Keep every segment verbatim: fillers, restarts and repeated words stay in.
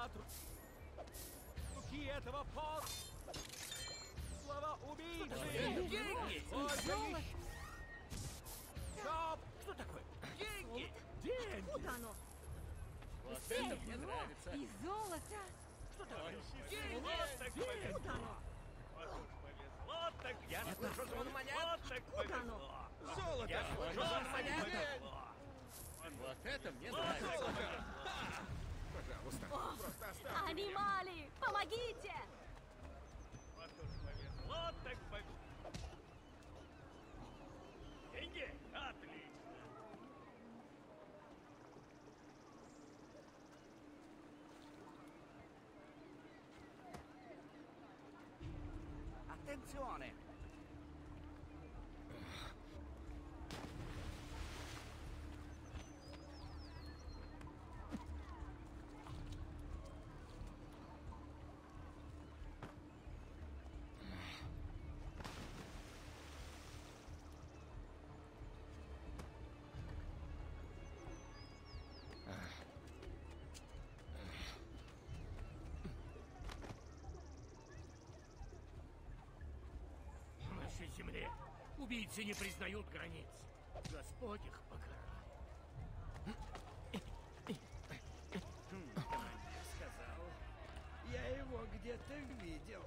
Отру... Руки этого пол... Слова убийцы! Деньги! Золото! Стоп! Что такое? Деньги! Деньги! Откуда оно? Вот это мне нравится. И золото! Что такое? Деньги! Откуда оно? Повезло, так Я слышу звон монет. так Откуда оно? Золото! Я слышу звон монет. Повезло! Вот это мне нравится. Пожалуйста, просто оставь. Анимали! Помогите! Вот уж повезло, так повезло. Деньги? Отлично. Attenzione! В нашей земле убийцы не признают границ. Господь их покарает. Сказал. Я его где-то видел.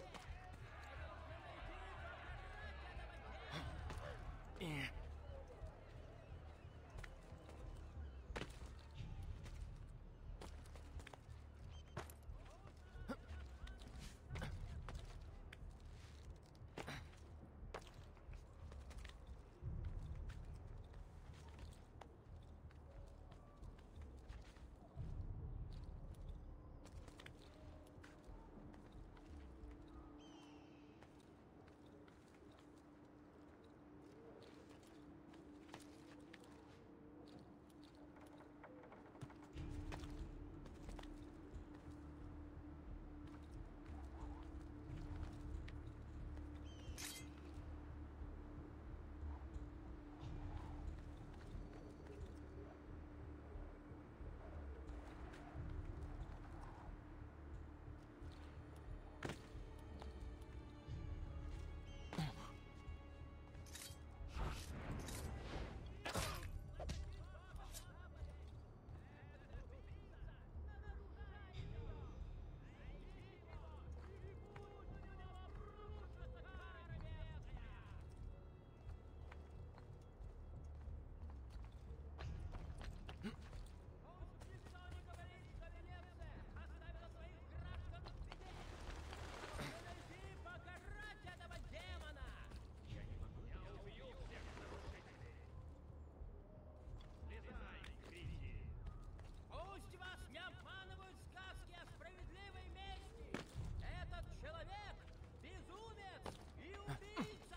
Пусть вас не обманывают сказки о справедливой мести! Этот человек — безумец и убийца!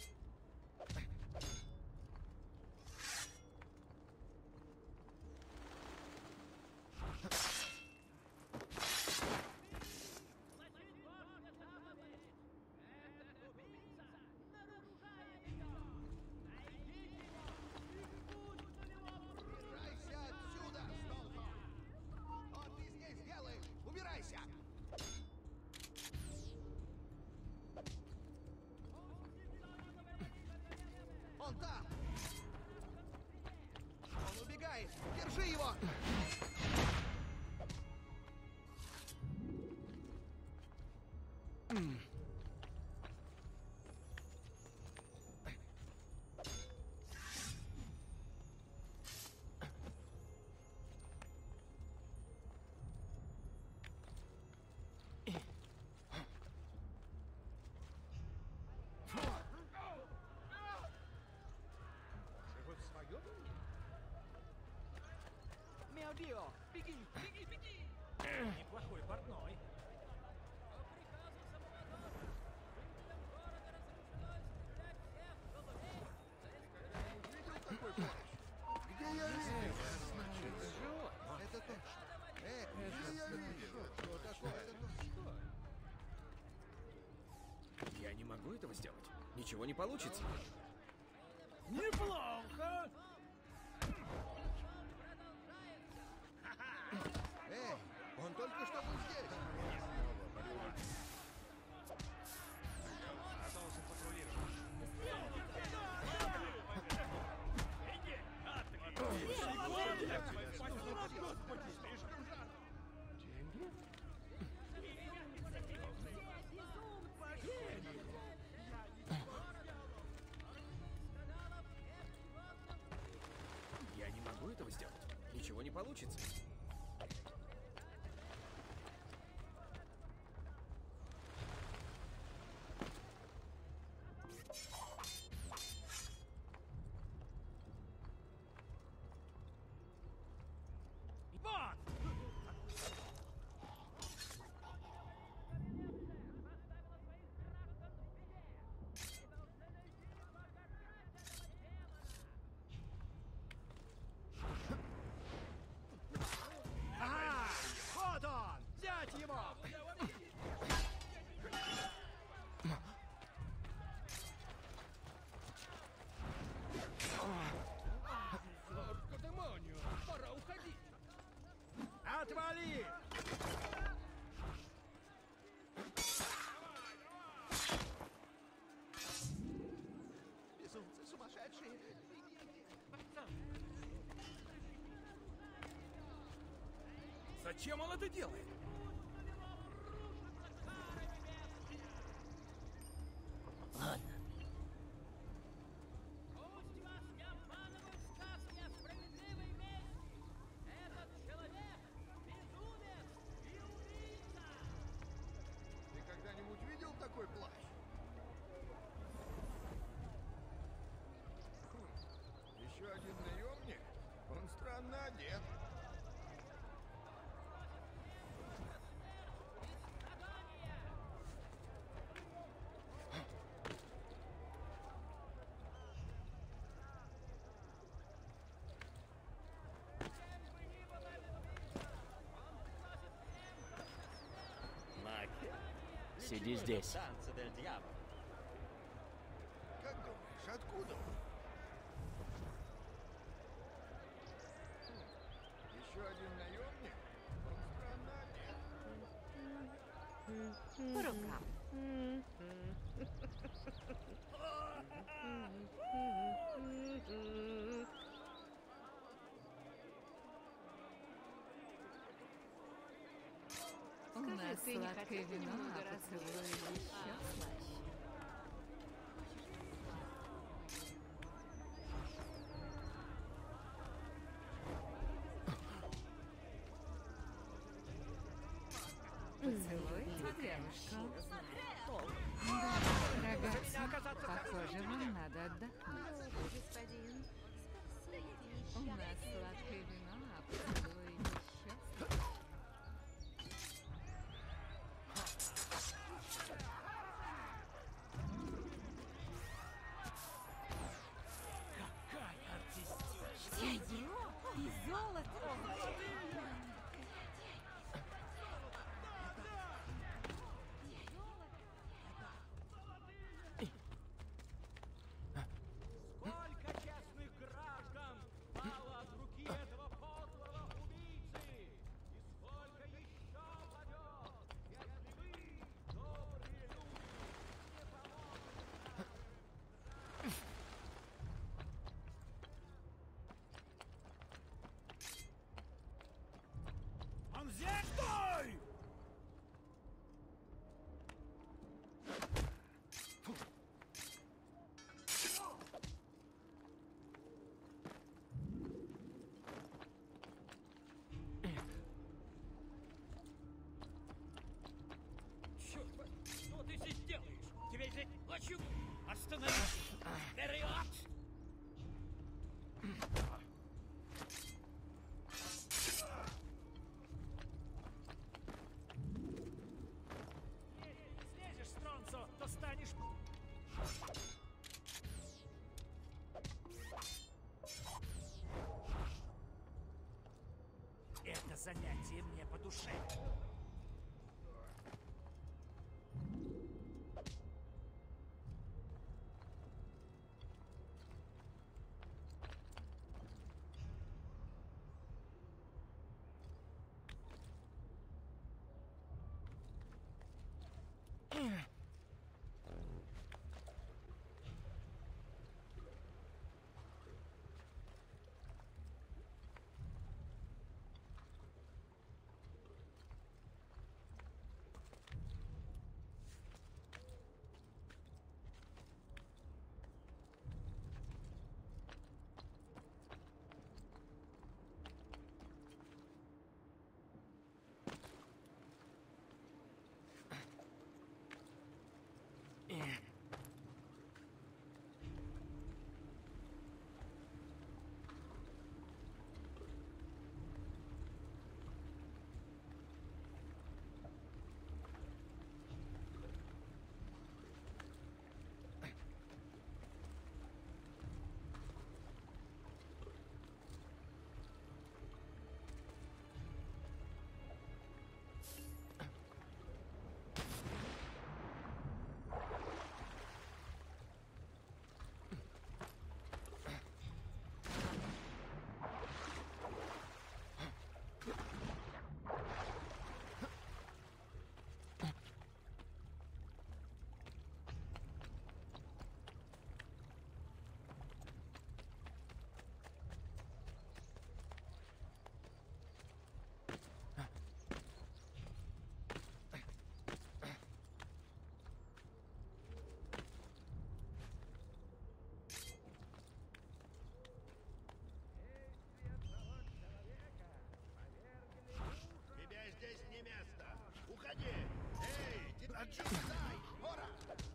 Значит, Божья заповедь! Этот убийца нарушает ее! Найдите его и пусть у него... Убирайся отсюда, Столфа! Что ты здесь делаешь? Убирайся! Он там! Он убегает! Держи его! Живут в своем мире? Меодио, беги, беги, беги! Неплохой портной. По приказу Самоводора жителям города разрешено истреблять всех голубей за исключением... Видел такой плащ? Где я видел? Это точно. Э, где я видел? Что такое? Это точно. Я не могу этого сделать. Ничего не получится. Неплохо! Эй, он только что был здесь. Я не могу этого сделать. Ничего не получится. Вот! Ага! Вот он! Взять его! Пора уходить! Отвали! Безумцы сумасшедшие! Зачем он это делает? Ладно. Пусть вас не обманывают сказки о справедливой мести. Этот человек — безумец и убийца. Ты когда-нибудь видел такой плащ? Хм, еще один наемник? Он странно одет. Сиди здесь. Как думаешь, откуда он? Хм, еще один наемник? Он странно одет. По рукам. У нас ты не сладкое хотел бы вино, немного а поцелуй еще слаще. Поцелуйте девушку. Да, рогатцы, похоже, вам надо отдохнуть. Господин, спасите У нас сладкое вино, а поцелуй еще слаще. Дядя, и золото! Сколько честных граждан пало от руки этого подлого убийцы! И сколько еще падет, если вы, добрые люди, не поможете! Он здесь! Стой! Черт, что ты здесь делаешь? Тебя здесь ночью? Остановись! Вперед! Слезешь с Тронцо, то станешь... Это занятие мне по душе. Отжимай! Ура!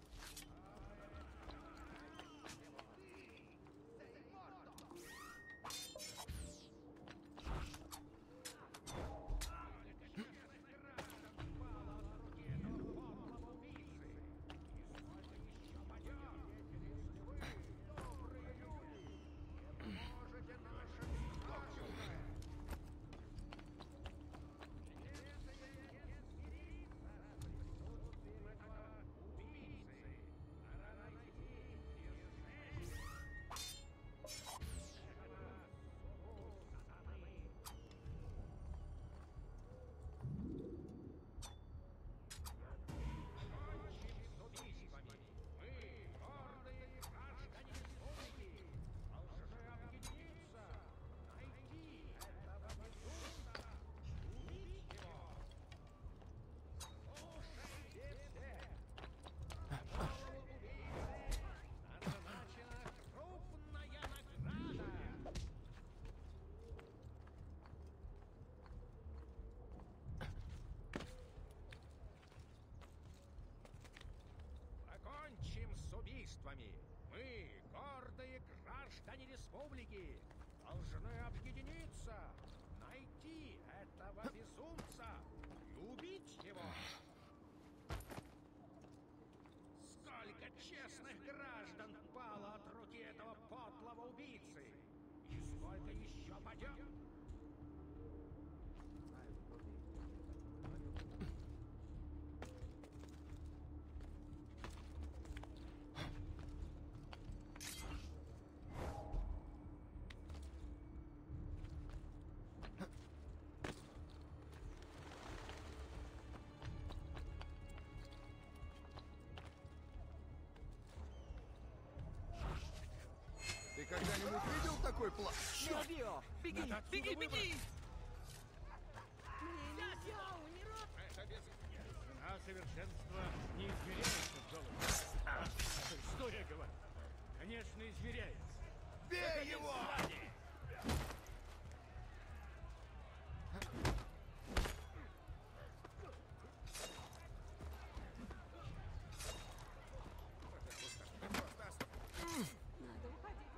Покончим с убийствами. Мы, гордые граждане республики, должны объединиться, найти этого безумца и убить его. Сколько честных граждан пало от руки этого подлого убийцы? И сколько еще падет? Ты когда-нибудь видел такой план? Черт! Беги, беги, беги! Мне нельзя умирать. Цена совершенства не измеряется в золоте. Что я говорю? Конечно, измеряется. Бей его! Надо уходить.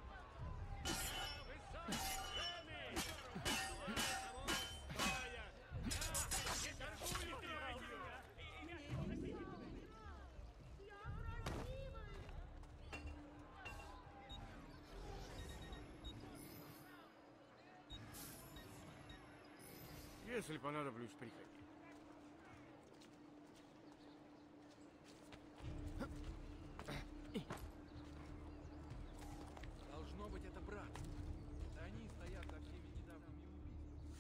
Если понадоблюсь, приходи. Должно быть, это брат. Да они стоят за всеми недавними убийствами.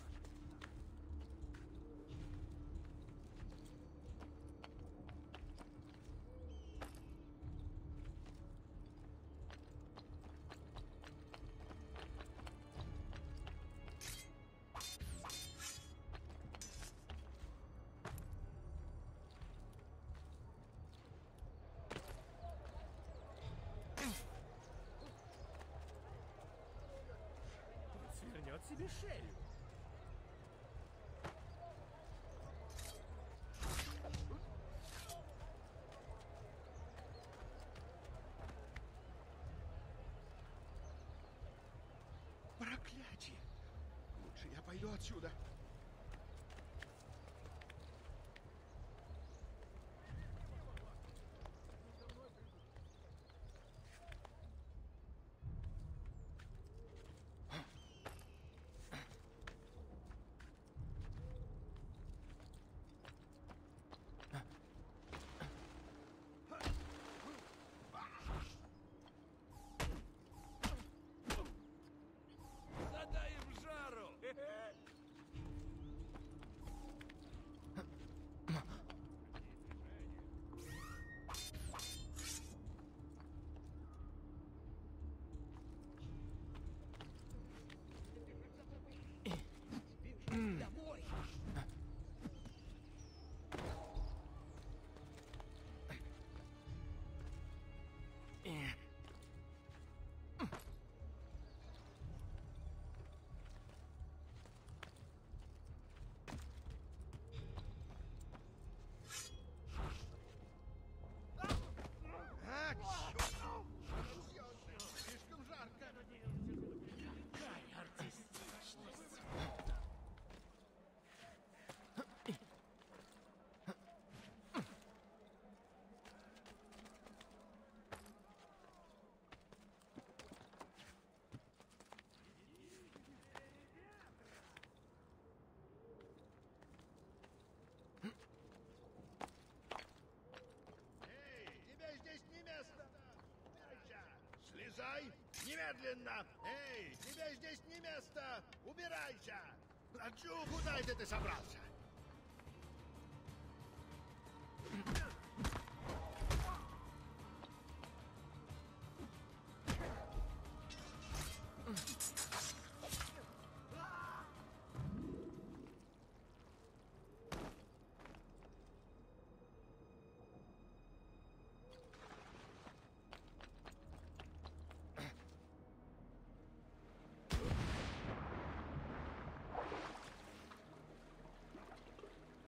Свернет себе шею. Проклятие! Лучше я пойду отсюда. Задай им жару! Домой! Немедленно! Эй, тебе здесь не место! Убирайся! Аджу, куда это ты собрался?